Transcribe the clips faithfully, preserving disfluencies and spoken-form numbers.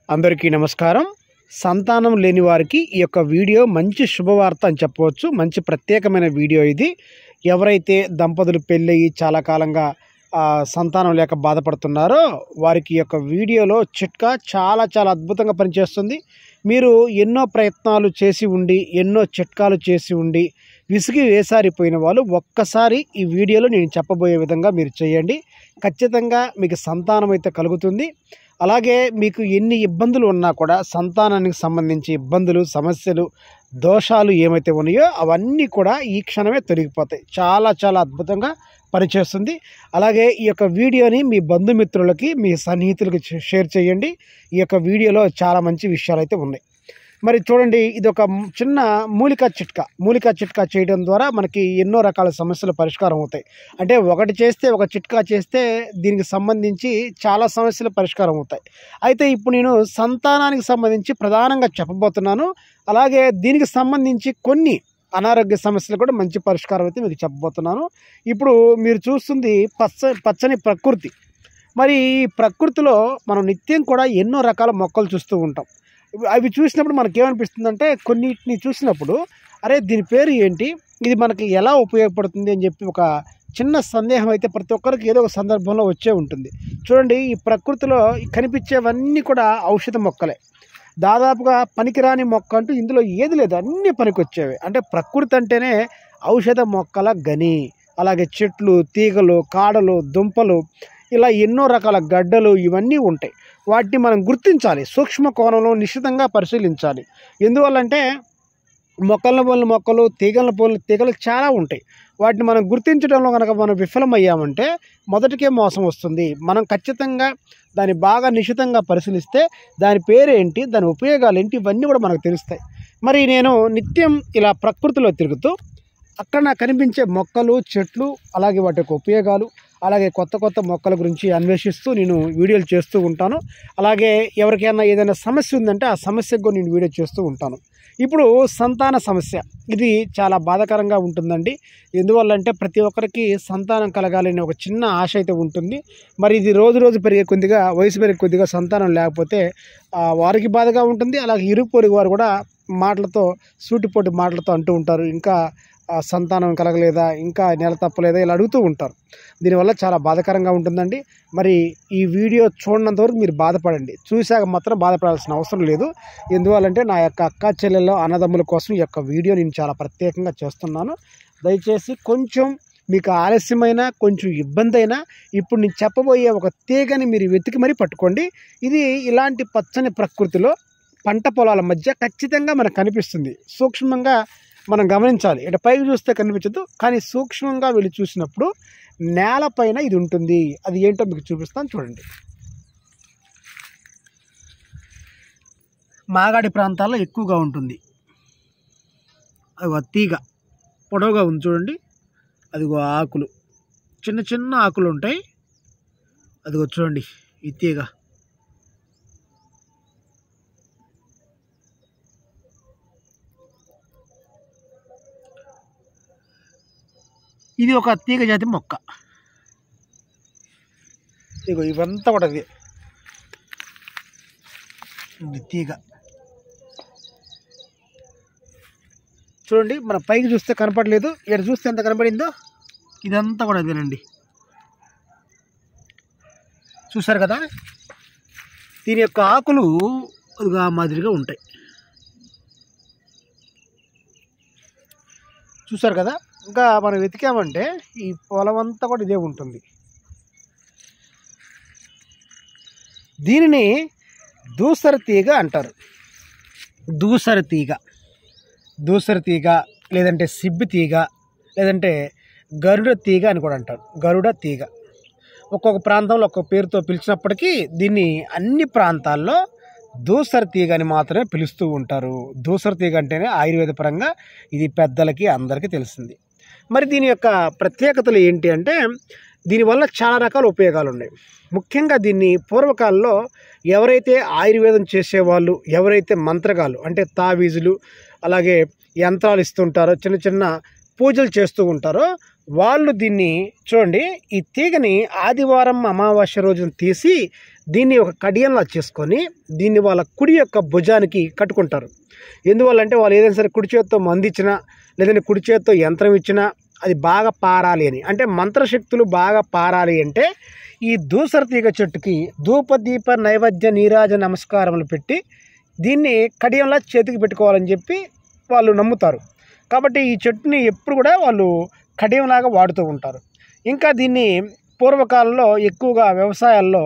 అందరికీ నమస్కారం. సంతానం లేని వారికి ఈ యొక్క వీడియో మంచి శుభవార్త అని చెప్పవచ్చు. మంచి ప్రత్యేకమైన వీడియో ఇది. ఎవరైతే దంపతులు పెళ్ళయి చాలా కాలంగా సంతానం లేక బాధపడుతున్నారో వారికి ఈ యొక్క వీడియోలో చిట్కా చాలా చాలా అద్భుతంగా పనిచేస్తుంది. మీరు ఎన్నో ప్రయత్నాలు చేసి ఉండి ఎన్నో చిట్కాలు చేసి ఉండి విసిగి వేసారిపోయిన వాళ్ళు ఒక్కసారి ఈ వీడియోలో నేను చెప్పబోయే విధంగా మీరు చేయండి. ఖచ్చితంగా మీకు సంతానం అయితే కలుగుతుంది. అలాగే మీకు ఎన్ని ఇబ్బందులు ఉన్నా కూడా సంతానానికి సంబంధించి ఇబ్బందులు, సమస్యలు, దోషాలు ఏమైతే ఉన్నాయో అవన్నీ కూడా ఈ క్షణమే తొలగిపోతాయి. చాలా చాలా అద్భుతంగా పనిచేస్తుంది. అలాగే ఈ యొక్క వీడియోని మీ బంధుమిత్రులకి, మీ సన్నిహితులకి షేర్ చేయండి. ఈ యొక్క వీడియోలో చాలా మంచి విషయాలు అయితే ఉన్నాయి. మరి చూడండి, ఇది ఒక చిన్న మూలికా చిట్కా. మూలికా చిట్కా చేయడం ద్వారా మనకి ఎన్నో రకాల సమస్యలు పరిష్కారం అవుతాయి. అంటే ఒకటి చేస్తే ఒక చిట్కా చేస్తే దీనికి సంబంధించి చాలా సమస్యలు పరిష్కారం అవుతాయి. అయితే ఇప్పుడు నేను సంతానానికి సంబంధించి ప్రధానంగా చెప్పబోతున్నాను. అలాగే దీనికి సంబంధించి కొన్ని అనారోగ్య సమస్యలు కూడా మంచి పరిష్కారం అయితే మీకు చెప్పబోతున్నాను. ఇప్పుడు మీరు చూస్తుంది పచ్చ పచ్చని ప్రకృతి. మరి ఈ ప్రకృతిలో మనం నిత్యం కూడా ఎన్నో రకాల మొక్కలు చూస్తూ ఉంటాం. అవి చూసినప్పుడు మనకేమనిపిస్తుందంటే, కొన్నిటిని చూసినప్పుడు అరే దీని పేరు ఏంటి, ఇది మనకి ఎలా ఉపయోగపడుతుంది అని చెప్పి ఒక చిన్న సందేహం అయితే ప్రతి ఒక్కరికి ఏదో ఒక సందర్భంలో వచ్చే ఉంటుంది. చూడండి, ఈ ప్రకృతిలో కనిపించేవన్నీ కూడా ఔషధ మొక్కలే. దాదాపుగా పనికిరాని మొక్క అంటూ ఇందులో ఏది లేదు, అన్నీ పనికొచ్చేవి. అంటే ప్రకృతి అంటేనే ఔషధ మొక్కల గని. అలాగే చెట్లు, తీగలు, కాడలు, దుంపలు, ఇలా ఎన్నో రకాల గడ్డలు ఇవన్నీ ఉంటాయి. వాటిని మనం గుర్తించాలి, సూక్ష్మ కోణంలో నిశ్చితంగా పరిశీలించాలి. ఎందువల్లంటే మొక్కలను పోలిన మొక్కలు, తీగలను పోలిన తీగలు చాలా ఉంటాయి. వాటిని మనం గుర్తించడంలో కనుక మనం విఫలమయ్యామంటే మొదటికే మోసం వస్తుంది. మనం ఖచ్చితంగా దాన్ని బాగా నిశ్చితంగా పరిశీలిస్తే దాని పేరేంటి, దాని ఉపయోగాలు ఏంటి, ఇవన్నీ కూడా మనకు తెలుస్తాయి. మరి నేను నిత్యం ఇలా ప్రకృతిలో తిరుగుతూ అక్కడ నాకు కనిపించే మొక్కలు, చెట్లు, అలాగే వాటి యొక్క ఉపయోగాలు, అలాగే కొత్త కొత్త మొక్కల గురించి అన్వేషిస్తూ నేను వీడియోలు చేస్తూ ఉంటాను. అలాగే ఎవరికైనా ఏదైనా సమస్య ఉందంటే ఆ సమస్యకు కూడా నేను వీడియో చేస్తూ ఉంటాను. ఇప్పుడు సంతాన సమస్య, ఇది చాలా బాధాకరంగా ఉంటుందండి. ఎందువల్లంటే ప్రతి ఒక్కరికి సంతానం కలగాలని ఒక చిన్న ఆశ అయితే ఉంటుంది. మరి ఇది రోజు రోజు పెరిగే కొద్దిగా, వయసు పెరిగే కొద్దిగా సంతానం లేకపోతే వారికి బాధగా ఉంటుంది. అలాగే ఇరుగు పొరుగు వారు కూడా మాటలతో, సూటిపోటి మాటలతో అంటూ ఉంటారు, ఇంకా సంతానం కలగలేదా, ఇంకా నెల తప్పలేదా, ఇలా అడుగుతూ ఉంటారు. దీనివల్ల చాలా బాధాకరంగా ఉంటుందండి. మరి ఈ వీడియో చూడనంత వరకు మీరు బాధపడండి, చూశాక మాత్రం బాధపడాల్సిన అవసరం లేదు. ఎందువల్లంటే నా యొక్క అక్క చెల్లెళ్ళ అన్నదమ్ముల కోసం ఈ యొక్క వీడియో నేను చాలా ప్రత్యేకంగా చేస్తున్నాను. దయచేసి కొంచెం మీకు ఆలస్యమైన, కొంచెం ఇబ్బంది అయినా ఇప్పుడు నేను చెప్పబోయే ఒక తీగని మీరు వెతికి మరీ పట్టుకోండి. ఇది ఇలాంటి పచ్చని ప్రకృతిలో పంట పొలాల మధ్య ఖచ్చితంగా మనకు కనిపిస్తుంది. సూక్ష్మంగా మనం గమనించాలి. ఇటు పైకి చూస్తే కనిపించదు, కానీ సూక్ష్మంగా వెళ్ళి చూసినప్పుడు నేలపైన ఇది ఉంటుంది. అది ఏంటో మీకు చూపిస్తాను, చూడండి. మాగాడి ప్రాంతాల్లో ఎక్కువగా ఉంటుంది. అదిగో తీగ పొడవుగా ఉంది చూడండి. అదిగో ఆకులు, చిన్న చిన్న ఆకులు ఉంటాయి. అదిగో చూడండి ఈ తీగ. ఇది ఒక తీగ జాతి మొక్క. ఇగో ఇవంతా కూడా ఇది తీగ. చూడండి, మన పైకి చూస్తే కనపడలేదు, ఇక్కడ చూస్తే ఎంత కనపడిందో, ఇదంతా కూడా అదేనండి. చూసారు కదా, దీని యొక్క ఆకులు ఆ మాదిరిగా ఉంటాయి. చూసారు కదా, ఇంకా మనం వెతికామంటే ఈ పొలం అంతా కూడా ఇదే ఉంటుంది. దీనిని దూసర తీగ అంటారు. దూసర తీగ, దూసర తీగ, లేదంటే సిబ్బి తీగ, లేదంటే గరుడ తీగ అని కూడా అంటారు. గరుడ తీగ ఒక్కొక్క ప్రాంతంలో ఒక్కొక్క పేరుతో పిలిచినప్పటికీ దీన్ని అన్ని ప్రాంతాల్లో దూసర తీగ అని మాత్రమే పిలుస్తూ ఉంటారు. దూసర తీగ అంటేనే ఆయుర్వేద పరంగా ఇది పెద్దలకి అందరికీ తెలిసింది. మరి దీని యొక్క ప్రత్యేకతలు ఏంటి అంటే, దీనివల్ల చాలా రకాల ఉపయోగాలు ఉన్నాయి. ముఖ్యంగా దీన్ని పూర్వకాలంలో ఎవరైతే ఆయుర్వేదం చేసేవాళ్ళు, ఎవరైతే మంత్రగాళ్ళు అంటే తావీజులు, అలాగే యంత్రాలు ఇస్తుంటారో, చిన్న చిన్న పూజలు చేస్తూ ఉంటారో వాళ్ళు దీన్ని చూడండి, ఈ తీగని ఆదివారం అమావాస్య రోజున తీసి దీన్ని ఒక కడియంలా చేసుకొని దీన్ని వాళ్ళ కుడి యొక్క భుజానికి కట్టుకుంటారు. ఎందువల్లంటే వాళ్ళు ఏదైనా సరే కుడి చేత్తో మందిచ్చినా లేదంటే కుడి చేత్తో యంత్రం ఇచ్చినా అది బాగా పారాలి అని, అంటే మంత్రశక్తులు బాగా పారాలి అంటే ఈ దూసర తీగ చెట్టుకి ధూపదీప నైవేద్య నీరాజ నమస్కారములు పెట్టి దీన్ని కడియంలా చేతికి పెట్టుకోవాలని చెప్పి వాళ్ళు నమ్ముతారు. కాబట్టి ఈ చెట్టుని ఎప్పుడు కూడా వాళ్ళు కడియంలాగా వాడుతూ ఉంటారు. ఇంకా దీన్ని పూర్వకాలంలో ఎక్కువగా వ్యవసాయాల్లో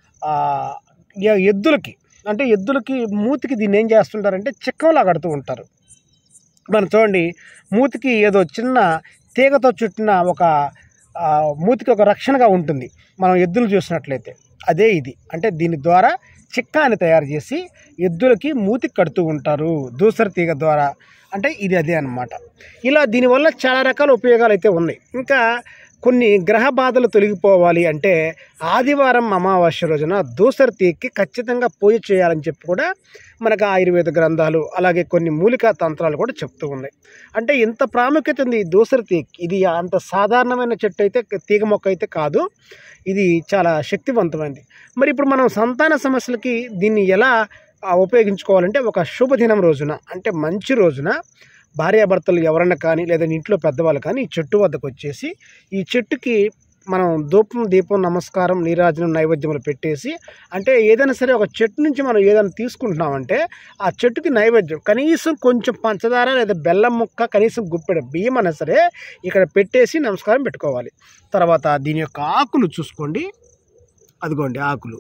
ఎద్దులకి అంటే ఎద్దులకి మూతికి దీన్ని ఏం చేస్తుంటారంటే చిక్కంలా కడుతూ ఉంటారు. మనం చూడండి, మూతికి ఏదో చిన్న తీగతో చుట్టిన ఒక మూతికి ఒక రక్షణగా ఉంటుంది మనం ఎద్దులు చూసినట్లయితే. అదే ఇది, అంటే దీని ద్వారా చిక్కాని తయారు చేసి ఎద్దులకి మూతికి కడుతూ ఉంటారు దూసర తీగ ద్వారా. అంటే ఇది అదే అన్నమాట. ఇలా దీనివల్ల చాలా రకాల ఉపయోగాలు అయితే ఉన్నాయి. ఇంకా కొన్ని గ్రహ బాధలు తొలగిపోవాలి అంటే ఆదివారం అమావాస్య రోజున దూసర తీగకి ఖచ్చితంగా పూజ చేయాలని చెప్పి కూడా మనకు ఆయుర్వేద గ్రంథాలు అలాగే కొన్ని మూలికా తంత్రాలు కూడా చెప్తూ ఉన్నాయి. అంటే ఇంత ప్రాముఖ్యత ఉంది ఈ దూసర తీగ. ఇది అంత సాధారణమైన చెట్టు అయితే తీగ మొక్క అయితే కాదు, ఇది చాలా శక్తివంతమైనది. మరి ఇప్పుడు మనం సంతాన సమస్యలకి దీన్ని ఎలా ఉపయోగించుకోవాలంటే ఒక శుభదినం రోజున అంటే మంచి రోజున భార్యాభర్తలు ఎవరన్నా కానీ లేదా ఇంట్లో పెద్దవాళ్ళు కానీ ఈ చెట్టు వద్దకు వచ్చేసి ఈ చెట్టుకి మనం ధూపం దీపం నమస్కారం నీరాజనం నైవేద్యములు పెట్టేసి, అంటే ఏదైనా సరే ఒక చెట్టు నుంచి మనం ఏదైనా తీసుకుంటున్నామంటే ఆ చెట్టుకి నైవేద్యం కనీసం కొంచెం పంచదార లేదా బెల్లం ముక్క కనీసం గుప్పెడ బియ్యం అయినా సరే ఇక్కడ పెట్టేసి నమస్కారం పెట్టుకోవాలి. తర్వాత దీని యొక్క ఆకులు చూసుకోండి, అదిగోండి ఆకులు,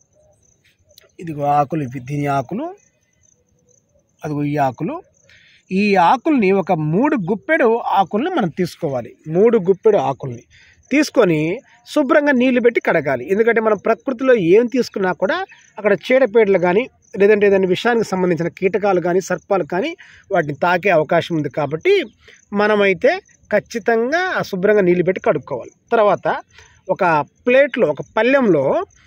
ఇదిగో ఆకులు, ఇవి దీని ఆకులు, అదిగో ఈ ఆకులు. ఈ ఆకుల్ని ఒక మూడు గుప్పెడు ఆకుల్ని మనం తీసుకోవాలి. మూడు గుప్పెడు ఆకుల్ని తీసుకొని శుభ్రంగా నీళ్లు పెట్టి కడగాలి. ఎందుకంటే మనం ప్రకృతిలో ఏం తీసుకున్నా కూడా అక్కడ చీడపీడలు కానీ లేదంటే ఏదైనా విషయానికి సంబంధించిన కీటకాలు కానీ సర్పాలు కానీ వాటిని తాకే అవకాశం ఉంది. కాబట్టి మనమైతే ఖచ్చితంగా శుభ్రంగా నీళ్లు పెట్టి కడుక్కోవాలి. తర్వాత ఒక ప్లేట్లో ఒక పళ్ళెంలో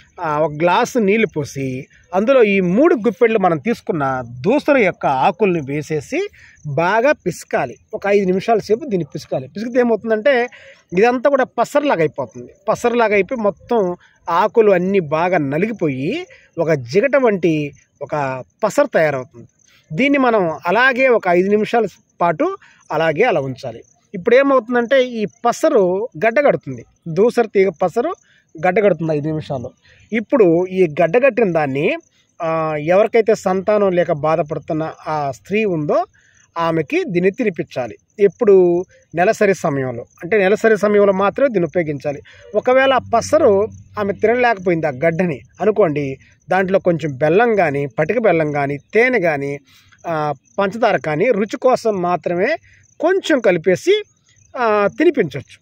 ఒక గ్లాసు నీళ్లు పోసి అందులో ఈ మూడు గుప్పెళ్ళు మనం తీసుకున్న దూసర యొక్క ఆకుల్ని వేసేసి బాగా పిసకాలి. ఒక ఐదు నిమిషాల సేపు దీన్ని పిసకాలి. పిసికితే ఏమవుతుందంటే ఇదంతా కూడా పసరలాగా అయిపోతుంది. పసరలాగా అయిపోయి మొత్తం ఆకులు అన్నీ బాగా నలిగిపోయి ఒక జిగట వంటి ఒక పసర తయారవుతుంది. దీన్ని మనం అలాగే ఒక ఐదు నిమిషాల పాటు అలాగే అలా ఉంచాలి. ఇప్పుడు ఏమవుతుందంటే ఈ పసరు గడ్డగడుతుంది, దూసర తీగ పసరు గడ్డగడుతుంది ఐదు నిమిషాలు. ఇప్పుడు ఈ గడ్డగట్టిన దాన్ని ఎవరికైతే సంతానం లేక బాధపడుతున్న ఆ స్త్రీ ఉందో ఆమెకి దీన్ని తినిపించాలి. ఎప్పుడు నెలసరి సమయంలో, అంటే నెలసరి సమయంలో మాత్రమే దీన్ని ఉపయోగించాలి. ఒకవేళ ఆ పసరు ఆమె తినలేకపోయింది ఆ గడ్డని అనుకోండి, దాంట్లో కొంచెం బెల్లం కానీ పటిక బెల్లం కానీ తేనె కానీ పంచదార కానీ రుచి కోసం మాత్రమే కొంచెం కలిపేసి తినిపించవచ్చు.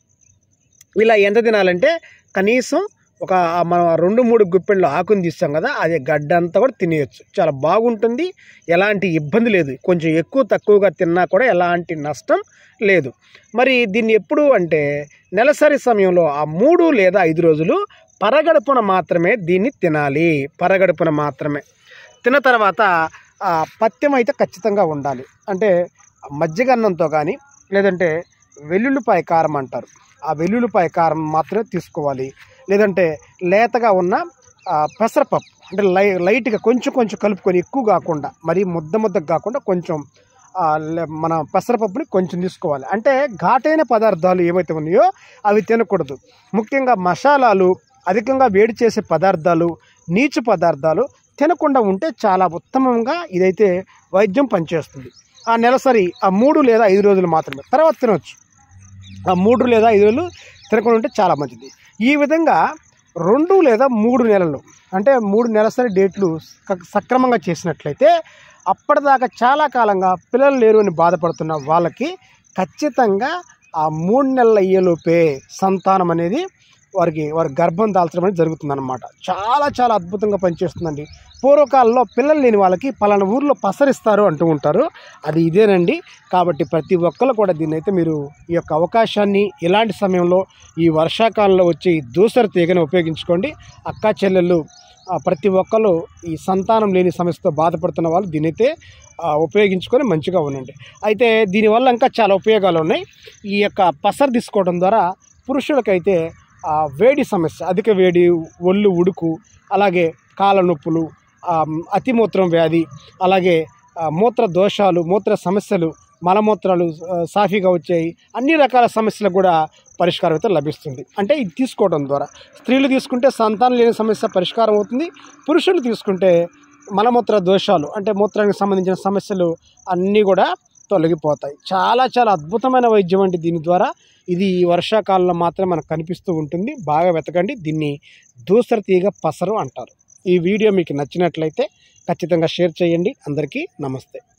ఇలా ఎంత తినాలంటే కనీసం ఒక మనం రెండు మూడు గుప్పెళ్ళు ఆకుని తీస్తాం కదా, అది గడ్డ అంతా కూడా తినేయచ్చు. చాలా బాగుంటుంది, ఎలాంటి ఇబ్బంది లేదు. కొంచెం ఎక్కువ తక్కువగా తిన్నా కూడా ఎలాంటి నష్టం లేదు. మరి దీన్ని ఎప్పుడు అంటే నెలసరి సమయంలో ఆ మూడు లేదా ఐదు రోజులు పరగడుపున మాత్రమే దీన్ని తినాలి. పరగడుపున మాత్రమే తిన్న తర్వాత పథ్యం అయితే ఖచ్చితంగా ఉండాలి. అంటే మజ్జిగ అన్నంతో కానీ లేదంటే వెల్లుల్లిపాయ కారం అంటారు, ఆ వెల్లుల్లిపాయ కారం మాత్రమే తీసుకోవాలి. లేదంటే లేతగా ఉన్న పెసరపప్పు అంటే లై లైట్గా కొంచెం కొంచెం కలుపుకొని, ఎక్కువ కాకుండా మరీ ముద్ద ముద్దకు కాకుండా కొంచెం మన పెసరపప్పుని కొంచెం తీసుకోవాలి. అంటే ఘాటైన పదార్థాలు ఏవైతే ఉన్నాయో అవి తినకూడదు. ముఖ్యంగా మసాలాలు, అధికంగా వేడి చేసే పదార్థాలు, నీచు పదార్థాలు తినకుండా ఉంటే చాలా ఉత్తమంగా ఇదైతే వైద్యం పనిచేస్తుంది. ఆ నెలసరి ఆ మూడు లేదా ఐదు రోజులు మాత్రమే, తర్వాత తినవచ్చు. ఆ మూడు లేదా ఐదు రోజులు తినకుండా ఉంటే చాలా మంచిది. ఈ విధంగా రెండు లేదా మూడు నెలలు అంటే మూడు నెలసరి డేట్లు సక్రమంగా చేసినట్లయితే అప్పటిదాకా చాలా కాలంగా పిల్లలు లేరు అని బాధపడుతున్న వాళ్ళకి ఖచ్చితంగా ఆ మూడు నెలల అయ్యేలోపే సంతానం అనేది వారికి వారి గర్భం దాల్చడం అనేది జరుగుతుందన్నమాట. చాలా చాలా అద్భుతంగా పనిచేస్తుందండి. పూర్వకాలంలో పిల్లలు లేని వాళ్ళకి పలానా ఊర్లో పసరిస్తారు అంటూ ఉంటారు, అది ఇదేనండి. కాబట్టి ప్రతి ఒక్కరు కూడా దీన్ని అయితే మీరు ఈ యొక్క అవకాశాన్ని ఇలాంటి సమయంలో ఈ వర్షాకాలంలో వచ్చే ఈ దూసర తీగను ఉపయోగించుకోండి. అక్కా చెల్లెళ్ళు ప్రతి ఒక్కరు ఈ సంతానం లేని సమస్యతో బాధపడుతున్న వాళ్ళు దీనైతే ఉపయోగించుకొని మంచిగా ఉండండి. అయితే దీనివల్ల ఇంకా చాలా ఉపయోగాలు ఉన్నాయి. ఈ యొక్క పసరు తీసుకోవడం ద్వారా పురుషులకైతే వేడి సమస్య, అధిక వేడి, ఒళ్ళు ఉడుకు, అలాగే కాళ్ళ నొప్పులు, అతిమూత్రం వ్యాధి, అలాగే మూత్ర దోషాలు, మూత్ర సమస్యలు, మలమూత్రాలు సాఫీగా వచ్చాయి, అన్ని రకాల సమస్యలకు కూడా పరిష్కారం అయితే లభిస్తుంది. అంటే ఇది తీసుకోవడం ద్వారా స్త్రీలు తీసుకుంటే సంతానం లేని సమస్య పరిష్కారం అవుతుంది. పురుషులు తీసుకుంటే మలమూత్ర దోషాలు అంటే మూత్రానికి సంబంధించిన సమస్యలు అన్నీ కూడా తొలగిపోతాయి. చాలా చాలా అద్భుతమైన వైద్యం అండి దీని ద్వారా. ఇది ఈ వర్షాకాలంలో మాత్రమే మనకు కనిపిస్తూ ఉంటుంది. బాగా వెతకండి. దీన్ని దూసర తీగ పసరు అంటారు. ఈ వీడియో మీకు నచ్చినట్లయితే ఖచ్చితంగా షేర్ చేయండి. అందరికీ నమస్తే.